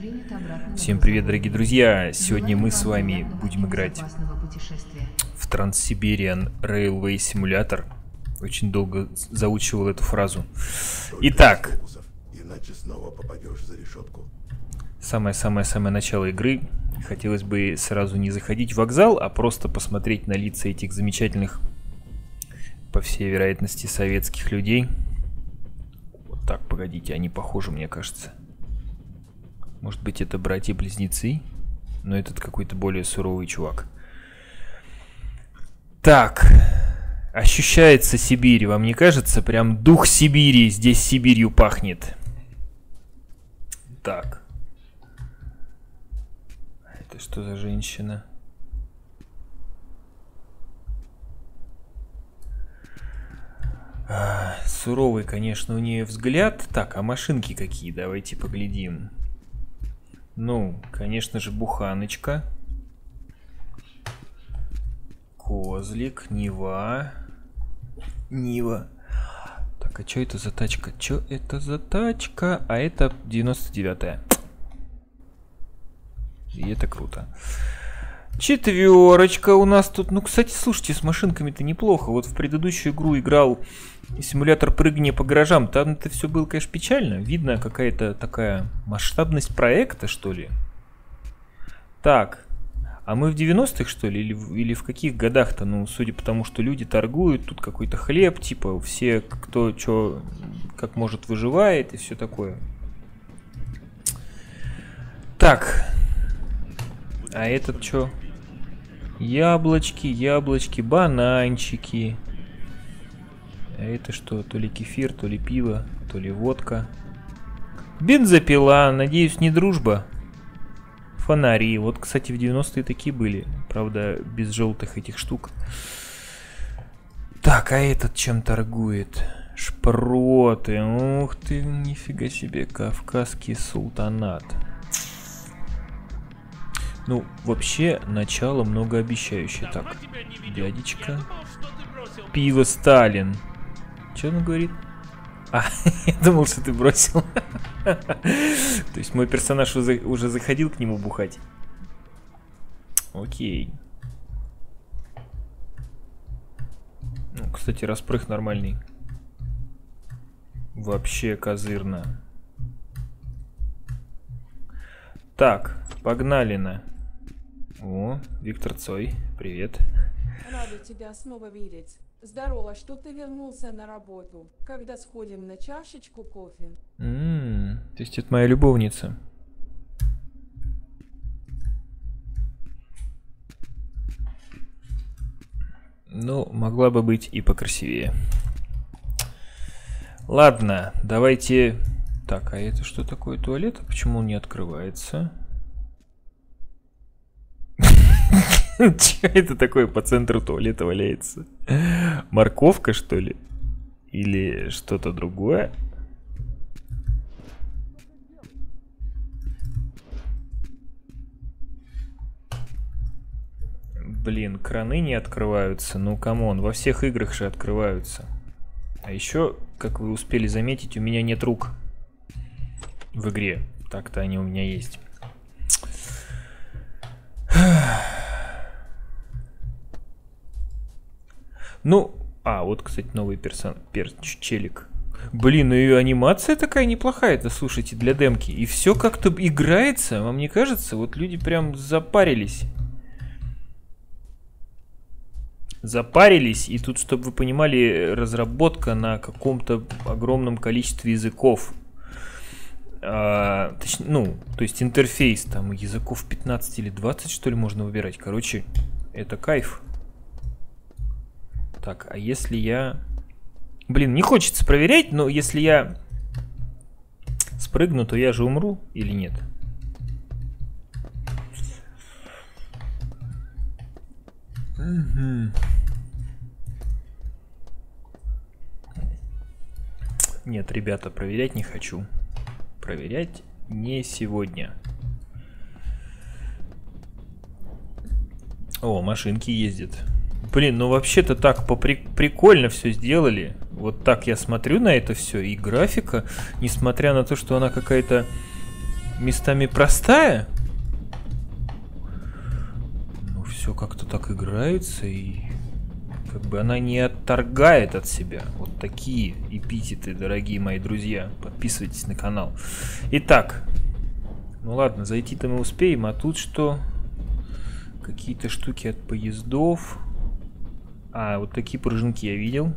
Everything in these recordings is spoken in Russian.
Всем привет, дорогие друзья! Сегодня мы с вами будем играть в Trans-Siberian Railway Simulator. Очень долго заучивал эту фразу. Итак, самое-самое-самое начало игры. Хотелось бы сразу не заходить в вокзал, а просто посмотреть на лица этих замечательных, по всей вероятности, советских людей. Вот так, погодите, они похожи, мне кажется. Может быть, это братья-близнецы, но этот какой-то более суровый чувак. Так, ощущается Сибирь, вам не кажется? Прям дух Сибири, здесь Сибирью пахнет. Так. Это что за женщина? Суровый, конечно, у нее взгляд. Так, а машинки какие? Давайте поглядим. Ну, конечно же, буханочка. Козлик, Нива. Нива. Так, а что это за тачка? Что это за тачка? А это 99-я. И это круто. Четверочка у нас тут. Ну, кстати, слушайте, с машинками-то неплохо. Вот в предыдущую игру играл симулятор прыгания по гаражам. Там это все было, конечно, печально. Видно какая-то такая масштабность проекта, что ли. Так, а мы в 90-х, что ли? Или в каких годах-то? Ну, судя по тому, что люди торгуют, тут какой-то хлеб, типа, все, кто что, как может, выживает и все такое. Так, а этот что? Яблочки, яблочки, бананчики. А это что? То ли кефир, то ли пиво, то ли водка. Бензопила, надеюсь, не дружба. Фонари. Вот, кстати, в 90-е такие были. Правда, без желтых этих штук. Так, а этот чем торгует? Шпроты. Ух ты, нифига себе. Кавказский султанат. Ну, вообще, начало многообещающее. Так, дядечка. Пиво Сталин. Что он говорит? А, я думал, что ты бросил. То есть мой персонаж уже заходил к нему бухать. Окей. Ну, кстати, распрыг нормальный. Вообще козырно. Так, погнали на. О, Виктор Цой, привет. Рада тебя снова видеть. Здорово, что ты вернулся на работу. Когда сходим на чашечку кофе? То есть это моя любовница. Ну, могла бы быть и покрасивее. Ладно, давайте... Так, а это что такое, туалет? А почему он не открывается? Че это такое по центру туалета валяется? Морковка, что ли? Или что-то другое? Блин, краны не открываются. Ну, камон, во всех играх же открываются. А еще, как вы успели заметить, у меня нет рук в игре. Так-то они у меня есть. Ну, вот, кстати, новый челик. Блин, ну и анимация такая неплохая-то, слушайте, для демки. И все как-то играется, вам не кажется? Вот люди прям запарились. Запарились, и тут, чтобы вы понимали, разработка на каком-то огромном количестве языков. Ну, то есть интерфейс, там языков 15 или 20, что ли, можно выбирать. Короче, это кайф. Так, а если я... Блин, не хочется проверять, но если я спрыгну, то я же умру или нет? Нет, ребята, проверять не хочу. Проверять не сегодня. О, машинки ездят. Блин, ну вообще-то так прикольно все сделали. Вот так я смотрю на это все. И графика, несмотря на то, что она какая-то местами простая. Ну, все как-то так играется, и как бы она не отторгает от себя. Вот такие эпитеты, дорогие мои друзья. Подписывайтесь на канал. Итак, ну ладно, зайти-то мы успеем, а тут что? Какие-то штуки от поездов. А, вот такие пружинки я видел.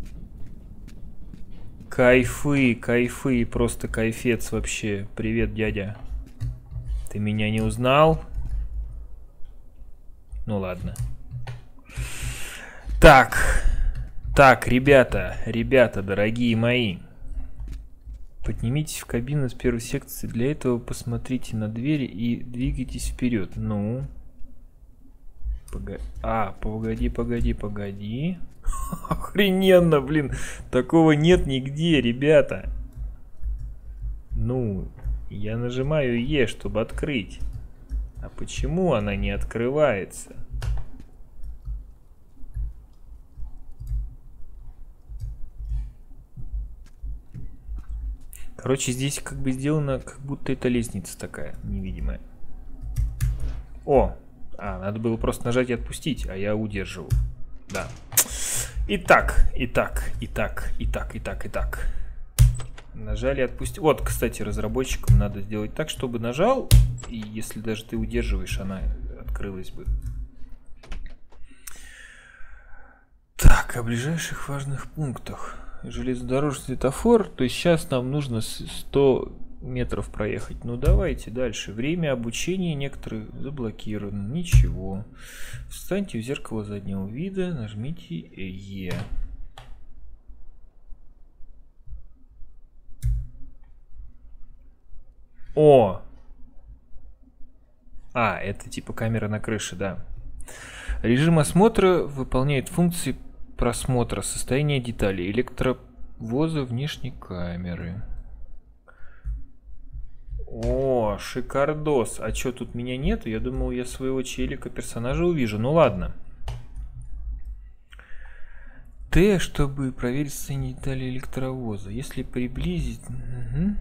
Кайфы, кайфы, просто кайфец вообще. Привет, дядя. Ты меня не узнал? Ну ладно. Так, ребята, дорогие мои. Поднимитесь в кабину с первой секции. Для этого посмотрите на двери и двигайтесь вперед. Ну. Погоди. Охрененно, блин. Такого нет нигде, ребята. Ну, я нажимаю Е, чтобы открыть. А почему она не открывается? Короче, здесь как бы сделано, как будто это лестница такая, невидимая. О! Надо было просто нажать и отпустить, а я удерживал. Да. Итак. Нажали и отпустили. Вот, кстати, разработчикам надо сделать так, чтобы нажал, и если даже ты удерживаешь, она открылась бы. Так, о ближайших важных пунктах. Железнодорожный светофор, то есть сейчас нам нужно 100 метров проехать. Ну давайте дальше. Время обучения некоторые заблокировано. Ничего. Встаньте в зеркало заднего вида, нажмите Е. О! Это типа камера на крыше, да. Режим осмотра выполняет функции просмотра состояния деталей электровоза внешней камеры. О, шикардос. А чё, тут меня нету? Я думал, я своего челика персонажа увижу. Ну ладно. Т, чтобы проверить состояние деталей электровоза. Если приблизить... Угу.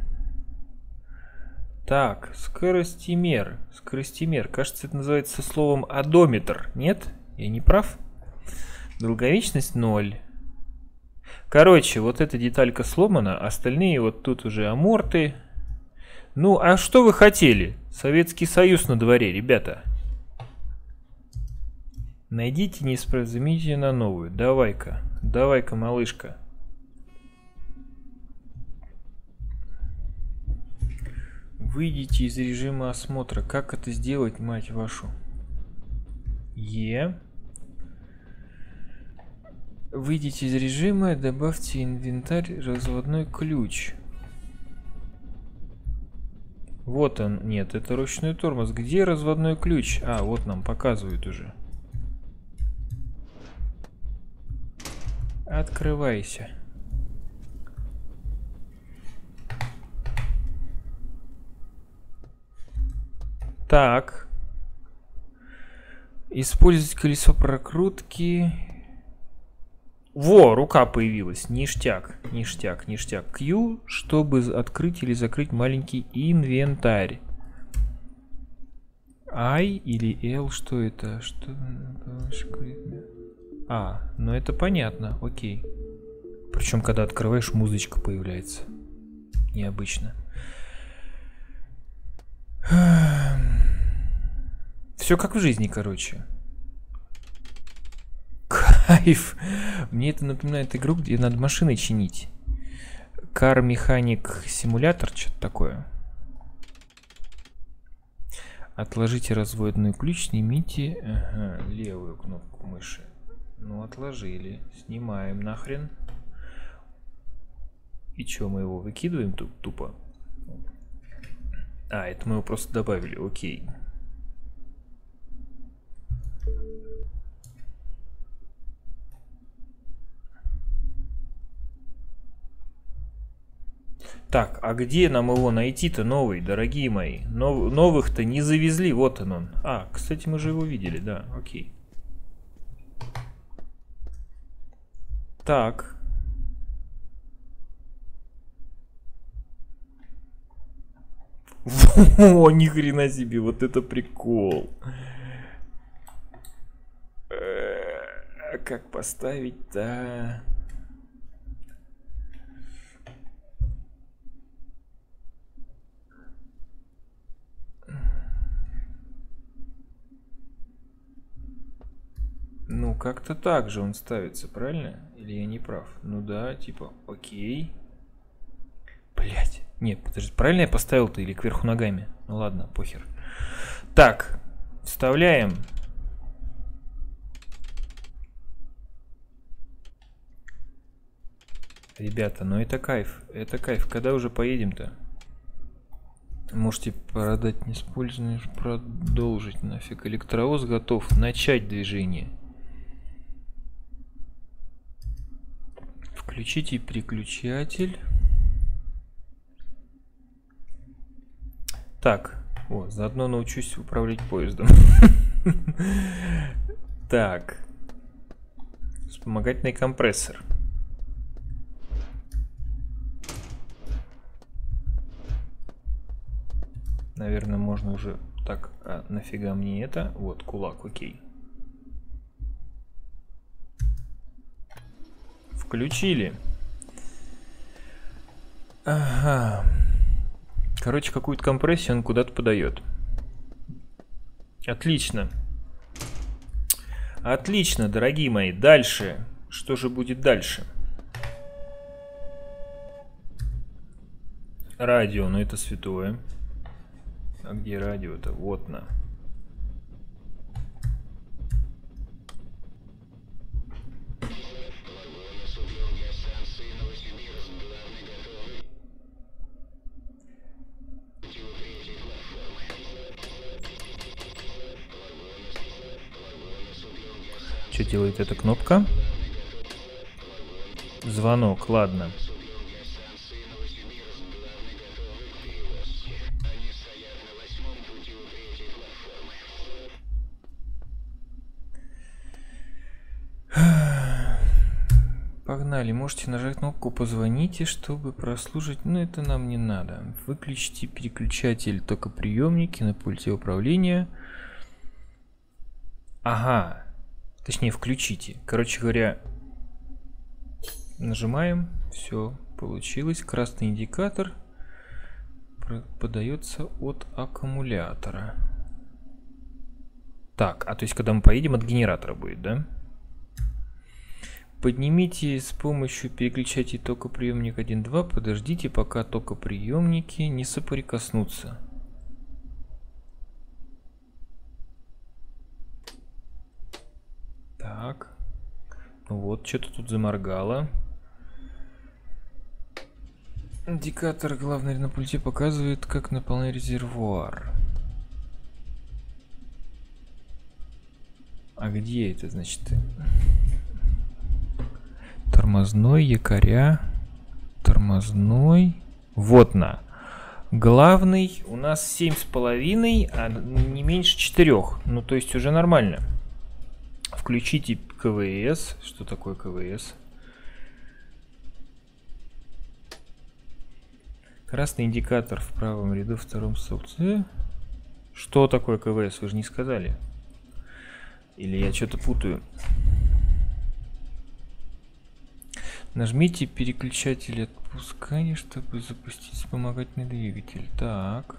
Так, скоростимер. Скоростимер. Кажется, это называется словом одометр. Нет? Я не прав? Долговечность 0. Короче, вот эта деталька сломана. Остальные вот тут уже аморты. Ну, а что вы хотели? Советский Союз на дворе, ребята. Найдите неисправность, замените на новую. Давай-ка, малышка. Выйдите из режима осмотра. Как это сделать, мать вашу? Е. Выйдите из режима, добавьте инвентарь, разводной ключ. Вот он. Нет, это ручной тормоз. Где разводной ключ? Вот нам показывают уже. Открывайся. Так. Использовать колесо прокрутки. Во, рука появилась. Ништяк. Q, чтобы открыть или закрыть маленький инвентарь. I или L, что это? Ну это понятно, окей. Причем, когда открываешь, музычка появляется. Необычно. Все как в жизни, короче. Кайф. Мне это напоминает игру, где надо машины чинить. Car Mechanic Simulator, что-то такое. Отложите разводной ключ, снимите левую кнопку мыши. Ну, отложили. Снимаем нахрен. И что, мы его выкидываем тут тупо? Это мы его просто добавили, окей. Так, а где нам его найти-то новый, дорогие мои? Новых-то не завезли, вот он. Кстати, мы же его видели, да, окей. Так. О, ни хрена себе, вот это прикол. Как поставить-то? Ну, как-то так же он ставится, правильно? Или я не прав? Ну да, типа, окей. Блять. Нет, подожди, правильно я поставил-то или кверху ногами? Ну ладно, похер. Так, вставляем. Ребята, ну это кайф. Это кайф. Когда уже поедем-то? Можете продать неиспользованный, продолжить нафиг. Электровоз готов. Начать движение. Включите переключатель. Так, о, заодно научусь управлять поездом. Так. Вспомогательный компрессор. Наверное, можно уже... Так, а нафига мне это? Вот, кулак, окей. Включили. Ага. Короче, какую-то компрессию он куда-то подает. Отлично. Отлично, дорогие мои. Дальше. Что же будет дальше? Радио, ну это святое. А где радио-то? Вот на. Что делает эта кнопка? Звонок, ладно. Погнали, можете нажать кнопку «Позвоните», чтобы прослушать, но это нам не надо. Выключите переключатель токоприемники на пульте управления. Ага, точнее включите. Короче говоря, нажимаем, все, получилось. Красный индикатор подается от аккумулятора. Так, а то есть когда мы поедем, от генератора будет, да? Поднимите с помощью переключателя токоприемник 1.2. Подождите, пока токоприемники не соприкоснутся. Так. Ну вот, что-то тут заморгало. Индикатор главный на пульте показывает, как наполнять резервуар. А где это, значит? Тормозной, якоря, тормозной. Вот на. Главный у нас 7,5, а не меньше 4. Ну, то есть уже нормально. Включите КВС. Что такое КВС? Красный индикатор в правом ряду, в втором столбце. Что такое КВС? Вы же не сказали. Или я что-то путаю? Нажмите переключатель отпускания, чтобы запустить вспомогательный двигатель. Так.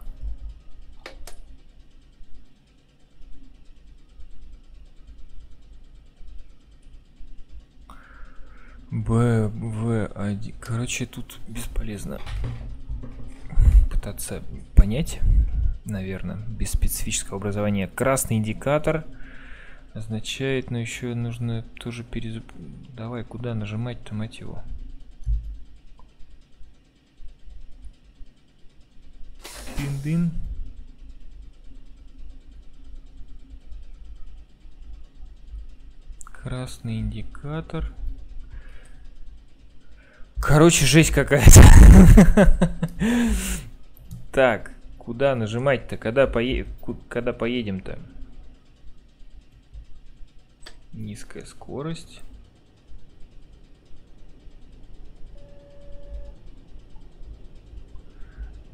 БВ1. Короче, тут бесполезно пытаться понять, наверное, без специфического образования. Красный индикатор означает, но еще нужно тоже Давай, куда нажимать-то, мать его? Дин-дин. Красный индикатор. Короче, жесть какая-то. Так, куда нажимать-то? Когда поедем-то? Низкая скорость.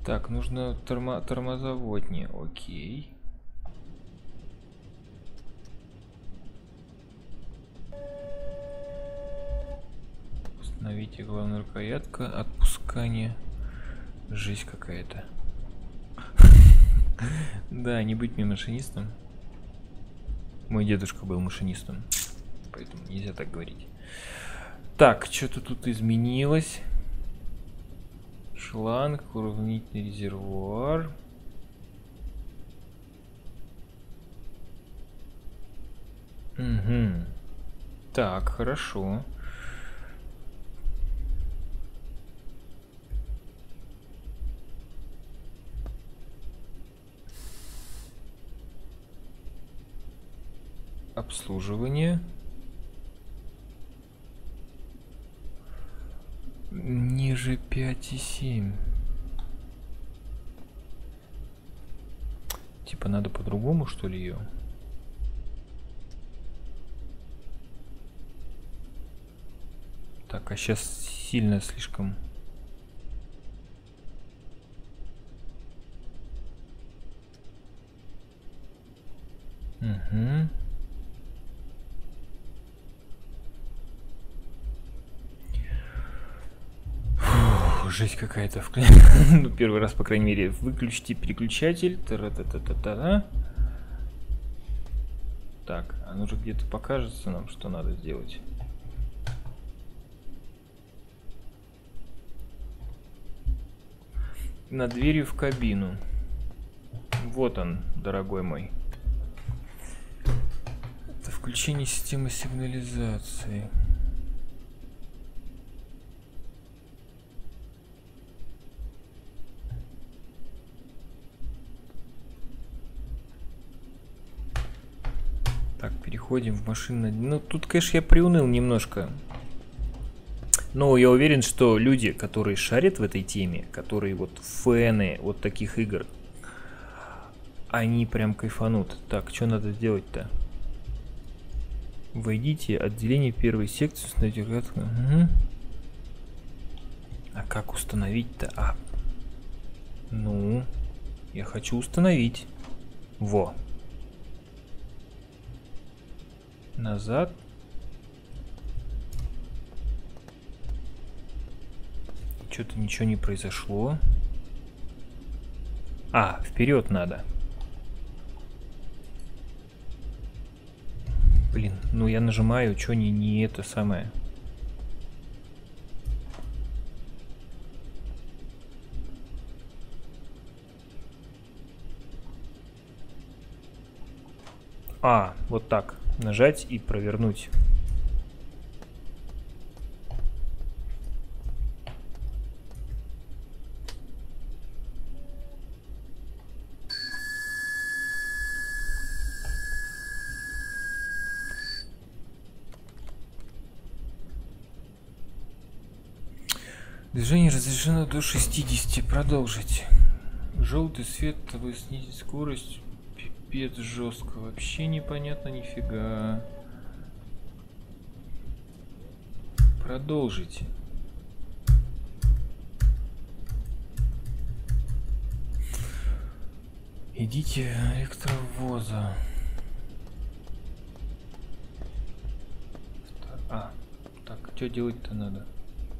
Так, нужно тормозаводни. Окей. Установите главную рукоятку. Отпускание. Жизнь какая-то. Да, не быть мне машинистом. Мой дедушка был машинистом. Поэтому нельзя так говорить. Так, что-то тут изменилось. Шланг, уравнительный резервуар. Угу. Так, хорошо. Обслуживание. Ниже 5,7. Типа надо по-другому, что ли, ее? Так, а сейчас сильно слишком. Угу. Жесть какая-то. Ну, первый раз, по крайней мере. Выключите переключатель. Та-ра-та-та-та-та. Так, оно же где-то покажется нам, что надо сделать. Над дверью в кабину. Вот он, дорогой мой. Это включение системы сигнализации. Так, переходим в машину. Ну, тут, конечно, я приуныл немножко. Но я уверен, что люди, которые шарят в этой теме, которые вот фэны вот таких игр, они прям кайфанут. Так, что надо сделать-то? Войдите, отделение первой секции, установите. Угу. А как установить-то? А. Ну, я хочу установить. Во. Назад. Что-то ничего не произошло. А, вперед надо. Блин, ну я нажимаю, что не это самое. А, вот так. Нажать и провернуть. Движение разрешено до 60. Продолжить. Желтый свет, чтобы снизить скорость. Пипец жестко. Вообще непонятно нифига. Продолжить. Идите электровоза. А, так, что делать-то надо?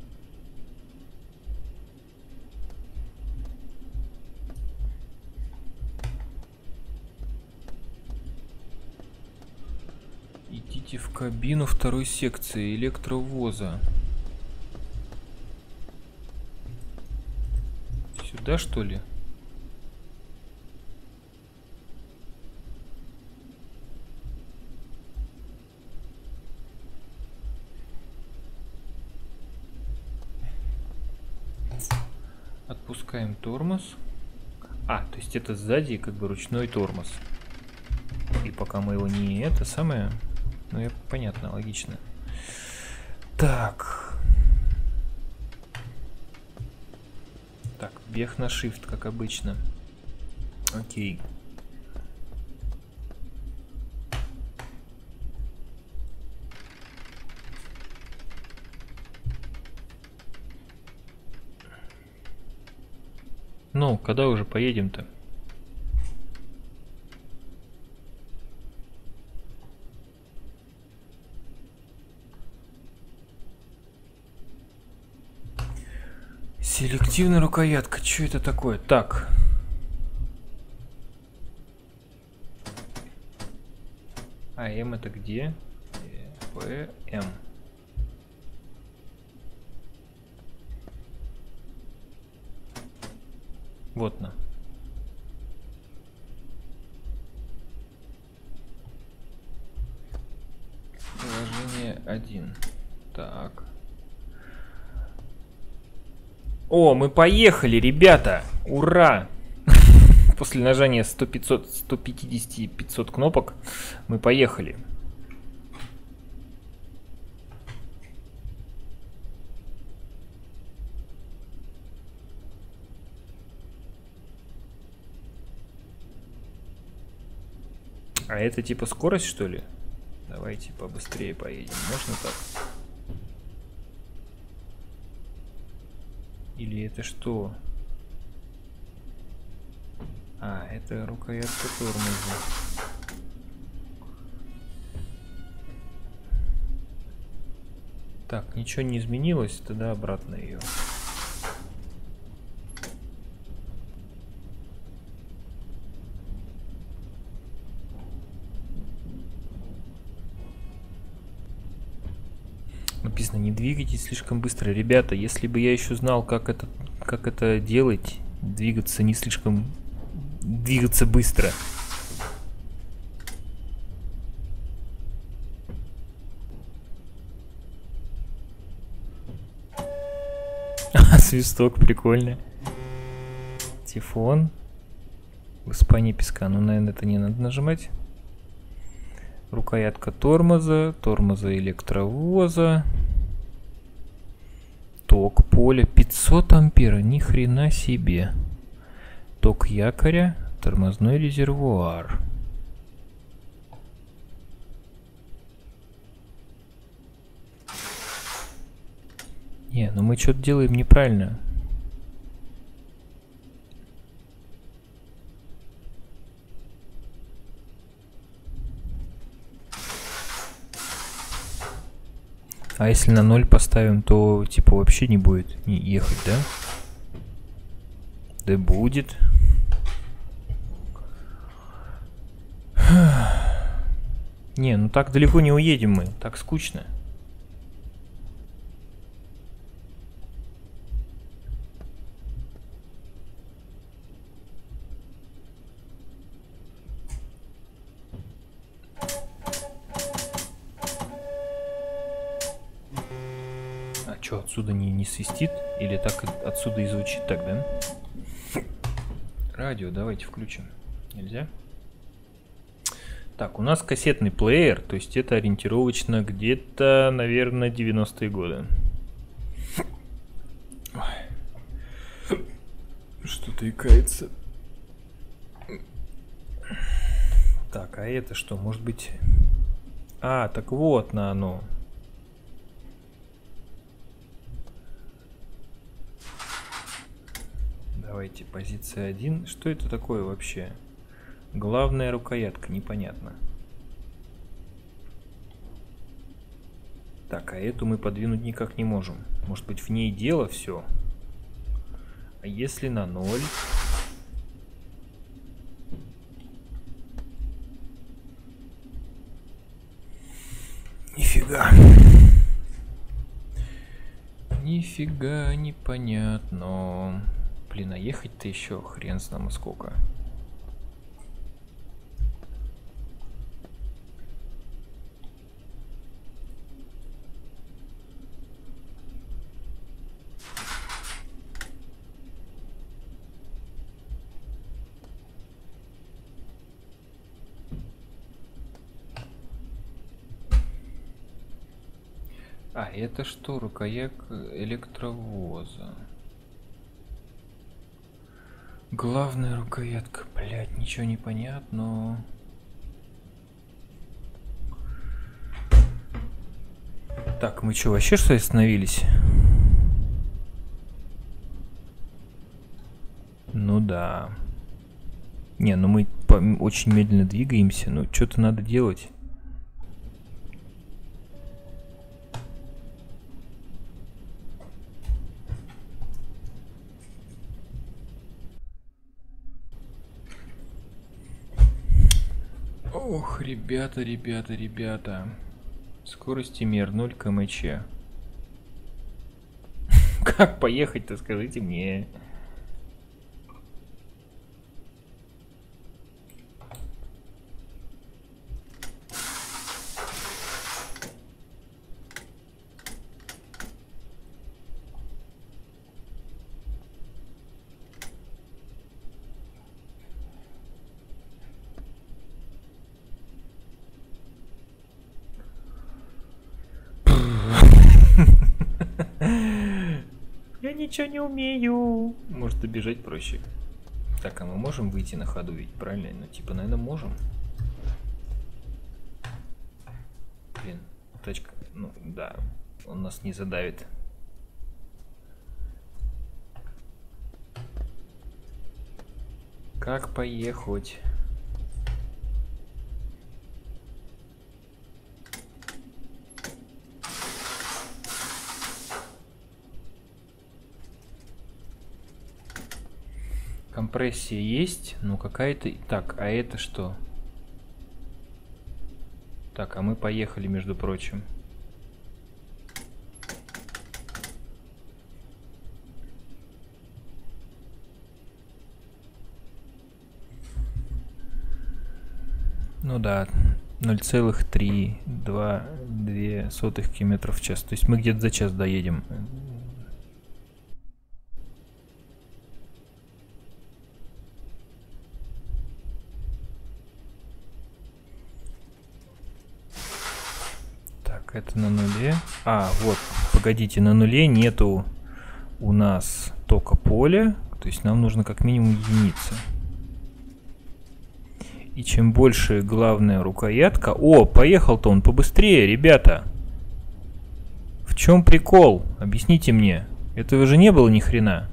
Идите в кабину второй секции электровоза. Сюда, что ли? Отпускаем тормоз. А, то есть это сзади как бы ручной тормоз. И пока мы его не это самое... Ну, понятно, логично. Так. Так, бег на shift, как обычно. Окей. Ну, когда уже поедем-то? Селективная рукоятка. Что это такое? Так. А М это где? П, М. Вот на. Приложение 1. Так. О, мы поехали, ребята! Ура! После нажания 100, 500, 150, 500 кнопок мы поехали. А это типа скорость, что ли? Давайте побыстрее поедем. Можно так? Или это что? А, это рукоятка тормоза. Так, ничего не изменилось, тогда обратно ее. Написано, не двигайтесь слишком быстро. Ребята, если бы я еще знал, как это делать, двигаться не слишком... Двигаться быстро. Свисток, прикольно. Тифон. В Испании песка. Ну, наверное, это не надо нажимать. Рукоятка тормоза. Тормоза электровоза. Ток поля. 500 ампера. Ни хрена себе. Ток якоря. Тормозной резервуар. Не, ну мы что-то делаем неправильно. А если на 0 поставим, то типа вообще не будет ехать, да? Да будет. Не, ну так далеко не уедем мы. Так скучно. А что, отсюда не свистит? Или так отсюда и звучит так, да? Радио давайте включим. Нельзя? Так, у нас кассетный плеер, то есть это ориентировочно где-то, наверное, 90-е годы. Что-то икается. Так, а это что? Может быть... А, так вот на оно. Давайте, позиция 1. Что это такое вообще? Главная рукоятка, непонятно. Так, а эту мы подвинуть никак не можем. Может быть, в ней дело все? А если на 0? Нифига. Нифига непонятно. Блин, а ехать-то еще хрен знамо сколько. А, это что? Рукоятка электровоза. Главная рукоятка. Блять, ничего не понятно. Так, мы что, вообще что остановились? Ну да. Не, ну мы очень медленно двигаемся, ну что-то надо делать. Ох, ребята. Скоростимер 0 км/ч. Как поехать-то, скажите мне. Я ничего не умею. Может, добежать проще. Так, а мы можем выйти на ходу ведь, правильно? Ну, типа, наверное, можем. Блин, тачка, ну, да, он нас не задавит. Как поехать? Компрессия есть, ну какая-то... Так, а это что? Так, а мы поехали, между прочим. Ну да, 0,322 км в час. То есть мы где-то за час доедем. Так, это на нуле. А, вот, погодите, на нуле нету у нас тока поля. То есть нам нужно как минимум единица. И чем больше главная рукоятка... О, поехал-то он побыстрее, ребята. В чем прикол? Объясните мне. Этого же не было ни хрена.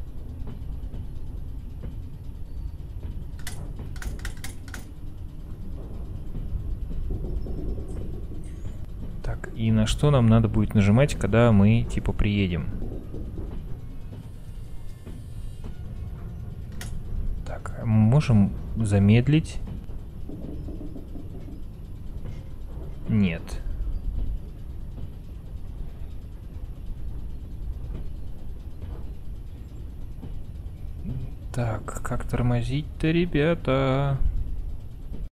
Так, и на что нам надо будет нажимать, когда мы типа приедем? Так, мы можем замедлить. Нет. Так, как тормозить-то, ребята?